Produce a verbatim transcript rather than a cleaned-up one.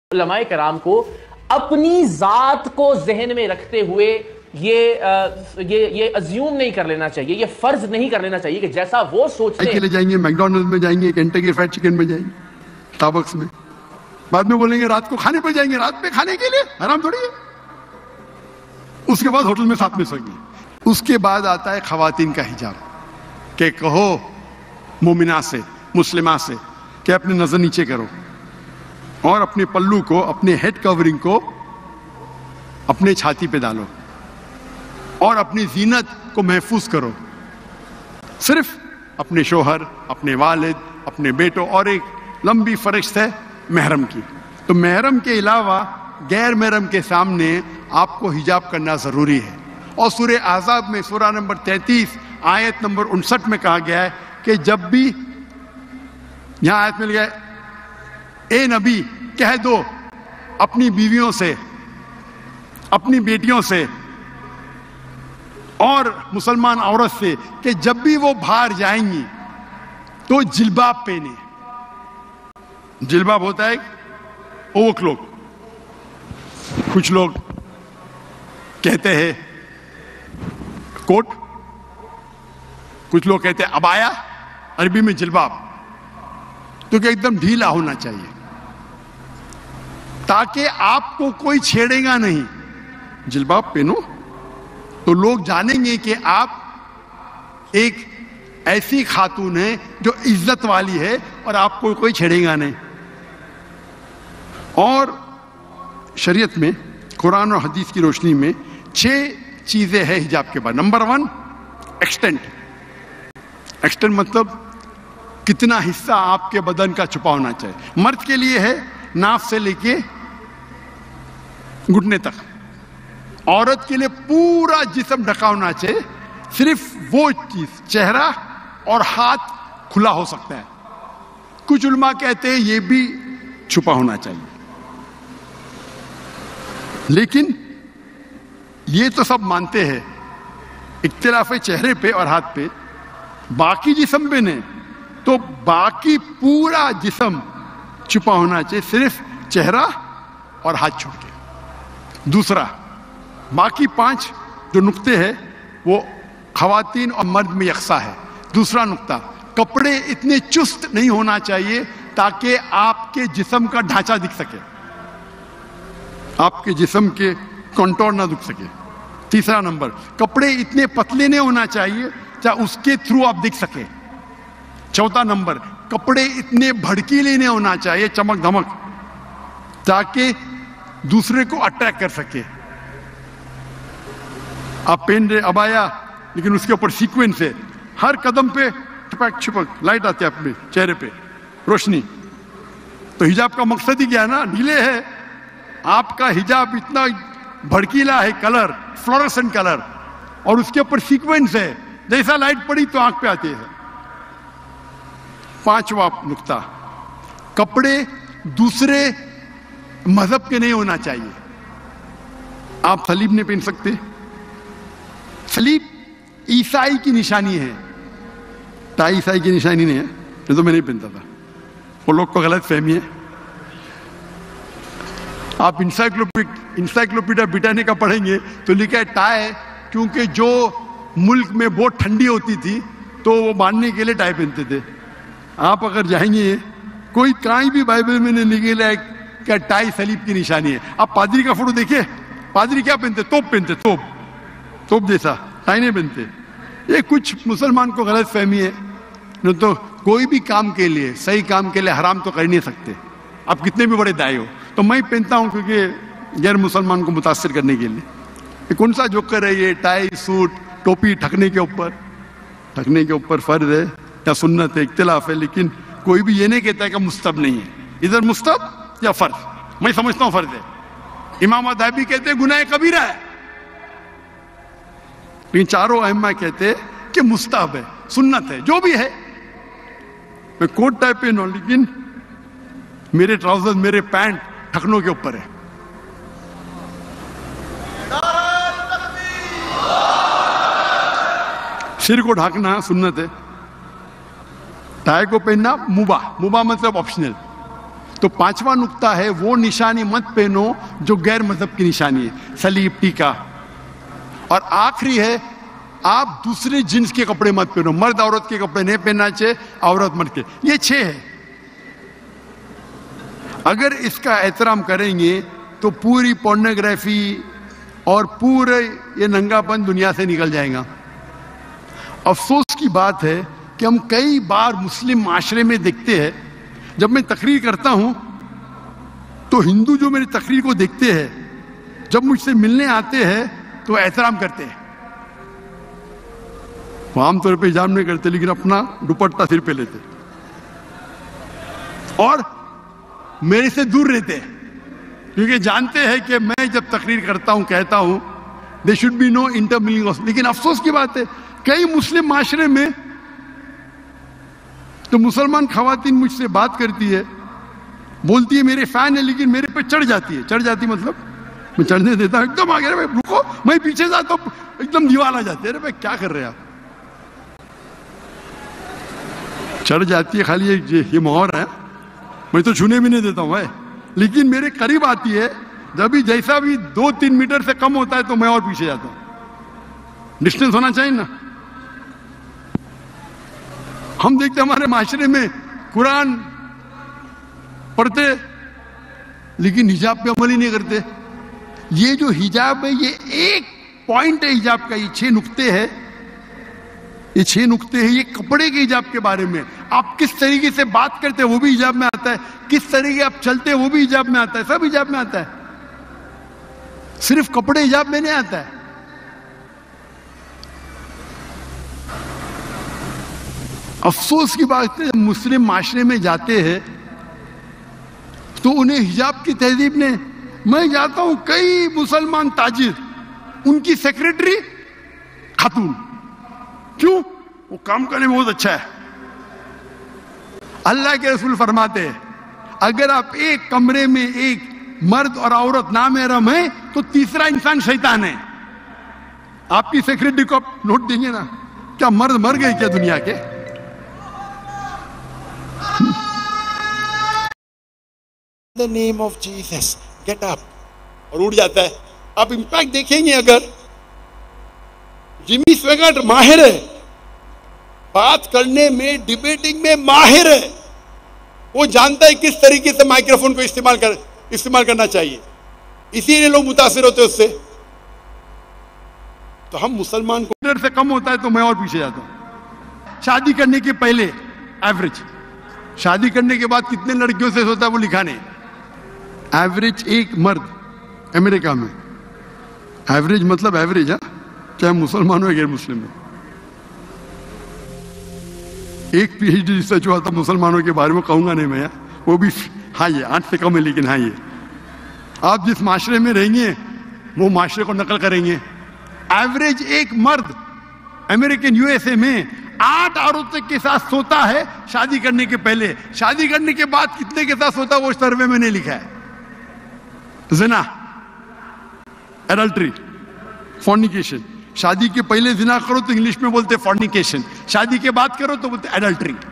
علماء کرام کو اپنی ذات کو ذہن میں رکھتے ہوئے یہ یہ یہ ازیوم نہیں کر لینا چاہیے، یہ فرض نہیں کر لینا چاہیے کہ جیسا وہ سوچتے ہیں. کے جائیں گے میکڈونلڈ میں جائیں گے، کینٹکی فرائیڈ چکن میں جائیں گے، اسٹاربکس میں، بعد میں بولیں گے رات کو کھانے پر جائیں گے، رات میں کھانے کے لیے حرام تھوڑی ہے. اس کے بعد ہوٹل میں ساتھ میں سوئیں گے. اس کے بعد آتا ہے خواتین کا حجاب، کہ کہو مومنہ سے، مسلمہ سے کہ اپنے نظر نیچے کرو اور اپنے پلو کو، اپنے ہیڈ کورنگ کو اپنے چھاتی پہ ڈالو اور اپنی زینت کو محفوظ کرو. صرف اپنے شوہر، اپنے والد، اپنے بیٹوں اور ایک لمبی فہرست ہے محرم کی. تو محرم کے علاوہ غیر محرم کے سامنے آپ کو حجاب کرنا ضروری ہے. اور سورہ احزاب میں سورہ نمبر تینتیس آیت نمبر انسٹھ میں کہا گیا ہے کہ جب بھی، یہاں آیت مل گیا، اے نبی کہہ دو اپنی بیویوں سے، اپنی بیٹیوں سے اور مسلمان عورت سے کہ جب بھی وہ باہر جائیں گی تو جلباب پہنے. جلباب ہوتا ہے اوور کلوک، کچھ لوگ کہتے ہیں کوٹ، کچھ لوگ کہتے ہیں عبایا، عربی میں جلباب، تو کہ ایک دم ڈھیلا ہونا چاہیے تاکہ آپ کو کوئی چھیڑے گا نہیں. جلباب پہنو تو لوگ جانیں گے کہ آپ ایک ایسی خاتون ہیں جو عزت والی ہے اور آپ کو کوئی چھیڑے گا نہیں. اور شریعت میں قرآن اور حدیث کی روشنی میں چھ چیزیں ہیں حجاب کے بعد. Number one, extent. ایکسٹینٹ مطلب کتنا حصہ آپ کے بدن کا چھپا ہونا چاہیے. مرد کے لیے ہے ناف سے لے کے گھٹنے تک، عورت کے لیے پورا جسم ڈھکا ہونا چاہیے. صرف وہ چیز، چہرہ اور ہاتھ کھلا ہو سکتا ہے. کچھ علماء کہتے ہیں یہ بھی چھپا ہونا چاہیے. لیکن یہ تو سب مانتے ہیں، اختلاف ہے چہرے پہ اور ہاتھ پہ. باقی جسم پہ نہیں، تو باقی پورا جسم چھپا ہونا چاہیے، صرف چہرہ اور ہاتھ چھوڑ کے. دوسرا، باقی پانچ جو نقطے ہیں وہ خواتین اور مرد میں یکساں ہے. دوسرا نقطہ، کپڑے اتنے چست نہیں ہونا چاہیے تاکہ آپ کے جسم کا ڈھانچہ دکھ سکے، آپ کے جسم کے کنٹور نہ دکھ سکے. تیسرا نمبر، کپڑے اتنے پتلے نہیں ہونا چاہیے چاہے اس کے تھرو آپ دکھ سکے. چوتھا نمبر، کپڑے اتنے بھڑکیلے نہیں ہونا چاہیے، چمک دھمک، تاکہ دوسرے کو اٹریکٹ کر سکے. آپ پہن رہے عبایا لیکن اس کے اوپر سیکوینس ہے، ہر قدم پہ چھپک چھپک لائٹ آتی ہے اپنے چہرے پہ، روشنی. تو حجاب کا مقصد ہی کیا ہے نا، ڈھیلے ہے. آپ کا حجاب اتنا بھڑکیلا ہے، کلر فلورسنٹ کلر، اور اس کے اوپر سیکوینس ہے، جیسا لائٹ پڑی تو آنکھ پہ آتی ہے. پانچواں نقطہ، کپڑے دوسرے مذہب کے نہیں ہونا چاہیے. آپ صلیب نہیں پہن سکتے. صلیب عیسائی کی نشانی ہے، ٹائی عیسائی کی نشانی نہیں ہے. یہ تو میں نہیں پہنتا تھا، وہ لوگ کو غلط فہمی ہے. آپ انسائکلوپیڈیا بریٹانیکا پڑھیں گے تو لکھا ہے ٹائی، کیونکہ جو ملک میں بہت ٹھنڈی ہوتی تھی تو وہ باندھنے کے لیے ٹائی پہنتے تھے. آپ اگر جائیں گے کوئی کہیں بھی بائبل میں نہیں لکھے ہے کہ ٹائی صلیب کی نشانی ہے. آپ پادری کا فوٹو دیکھیں، پادری کیا پہنتے؟ توپ پہنتے، توپ توپ جیسا، ٹائی نہیں پہنتے. یہ کچھ مسلمان کو غلط فہمی ہے. نہ تو کوئی بھی کام کے لیے، صحیح کام کے لیے حرام تو کر نہیں سکتے، آپ کتنے بھی بڑے دائی ہو. تو میں پہنتا ہوں کیونکہ غیر مسلمان کو متاثر کرنے کے لیے. یہ کون سا جوکر ہے یہ؟ ٹائی، سوٹ، ٹوپی ٹھکنے کے اوپر، ٹھکنے کے اوپر فرض ہے یا سنت ہے، اختلاف ہے. لیکن کوئی بھی یہ نہیں کہتا ہے کہ مستحب نہیں ہے. ادھر مستحب یا فرض، میں سمجھتا ہوں فرض ہے. امام ذہبی کہتے ہیں گناہ کبیرہ ہے، لیکن چاروں ائمہ کہتے ہیں کہ مستحب ہے، سنت ہے. جو بھی ہے، میں کوٹ ٹائپ پہ ہوں لیکن میرے ٹراؤزر، میرے پینٹ ٹھکنوں کے اوپر ہے. سر کو ڈھانکنا سنت ہے. ٹائی کو پہننا مباح، مباح مطلب آپشنل. تو پانچواں نقطہ ہے وہ نشانی مت پہنو جو غیر مذہب کی نشانی ہے، سلیب، ٹیکا. اور آخری ہے آپ دوسرے جنس کے کپڑے مت پہنو، مرد عورت کے کپڑے نہیں پہننا چاہیے، عورت مرد کے. یہ چھ ہے. اگر اس کا احترام کریں گے تو پوری پورنوگرافی اور پورے یہ ننگا پن دنیا سے نکل جائے گا. افسوس کی بات ہے کہ ہم کئی بار مسلم معاشرے میں دیکھتے ہیں، جب میں تقریر کرتا ہوں تو ہندو جو میری تقریر کو دیکھتے ہیں جب مجھ سے ملنے آتے ہیں تو احترام کرتے ہیں. وہ عام طور پہ حجاب نہیں کرتے لیکن اپنا دوپٹہ سر پہ لیتے اور میرے سے دور رہتے ہیں، کیونکہ جانتے ہیں کہ میں جب تقریر کرتا ہوں کہتا ہوں دے شوڈ بی نو انٹرمنگلنگ. لیکن افسوس کی بات ہے کئی مسلم معاشرے میں تو مسلمان خواتین مجھ سے بات کرتی ہے، بولتی ہے میرے فین ہے، لیکن میرے پہ چڑھ جاتی ہے. چڑھ جاتی مطلب میں چڑھنے دیتا ہوں، ایک دم آگے رکو، میں پیچھے جاتا ہوں ایک دم دیوال آ جاتے ہیں، کیا کر رہے آپ. چڑھ جاتی ہے، خالی یہ مہور ہے، میں تو چھونے بھی نہیں دیتا ہوں. لیکن میرے قریب آتی ہے، جب بھی جیسا بھی دو تین میٹر سے کم ہوتا ہے تو میں اور پیچھے جاتا ہوں. ڈسٹینس ہونا چاہیے نا. ہم دیکھتے ہمارے معاشرے میں قرآن پڑھتے لیکن حجاب پہ عمل ہی نہیں کرتے. یہ جو حجاب ہے یہ ایک پوائنٹ ہے حجاب کا، یہ چھ نقطے ہیں، یہ چھ نقطے ہیں. یہ کپڑے کے حجاب کے بارے میں، آپ کس طریقے سے بات کرتے ہیں وہ بھی حجاب میں آتا ہے، کس طریقے آپ چلتے ہیں وہ بھی حجاب میں آتا ہے، سب حجاب میں آتا ہے. صرف کپڑے حجاب میں نہیں آتا ہے. افسوس کی بات ہے جب مسلم معاشرے میں جاتے ہیں تو انہیں حجاب کی تہذیب نے، میں جاتا ہوں کئی مسلمان تاجر ان کی سیکریٹری خاتون، کیوں؟ وہ کام کرنے میں بہت اچھا ہے. اللہ کے رسول فرماتے ہیں اگر آپ ایک کمرے میں ایک مرد اور عورت نامحرم ہیں تو تیسرا انسان شیطان ہے. آپ کی سیکریٹری کو آپ نوٹ دیں گے نا، کیا مرد مر گئے کیا دنیا کے؟ The name of Jesus, get up. اور اڑ جاتا ہے. آپ امپیکٹ دیکھیں گے، اگر جمی سویگٹ ماہر ہے بات کرنے میں، ڈیبیٹنگ میں ماہر ہے، وہ جانتا ہے کس طریقے سے مائکروفون کو استعمال کر استعمال کرنا چاہیے، اسی لیے لوگ متاثر ہوتے اس سے. تو ہم مسلمان کو میٹر سے کم ہوتا ہے تو میں اور پیچھے جاتا ہوں. شادی کرنے کے پہلے ایوریج، شادی کرنے کے بعد کتنے لڑکیوں سے ہوتا ہے وہ لکھا نہیں. ایوریج ایک مرد امریکہ میں، ایوریج مطلب ایوریج ہے، چاہے مسلمان ہو یا غیر مسلم ہو. ایک پی ایچ ڈی ریسرچ ہوا تھا مسلمانوں کے بارے میں، کہوں گا نہیں میں، وہ بھی ہاں یہ آٹھ سے کم ہے لیکن ہاں یہ آپ جس معاشرے میں رہیں گے وہ معاشرے کو نقل کریں گے. ایوریج ایک مرد امریکن یو ایس اے میں آٹھ عورتوں کے ساتھ سوتا ہے شادی کرنے کے پہلے. شادی کرنے کے بعد کتنے کے ساتھ سوتا وہ سروے میں نہیں لکھا ہے. زنا، ایڈلٹری، فورنیکیشن. شادی کے پہلے زنا کرو تو انگلش میں بولتے فورنیکیشن، شادی کے بعد کرو تو بولتے ایڈلٹری.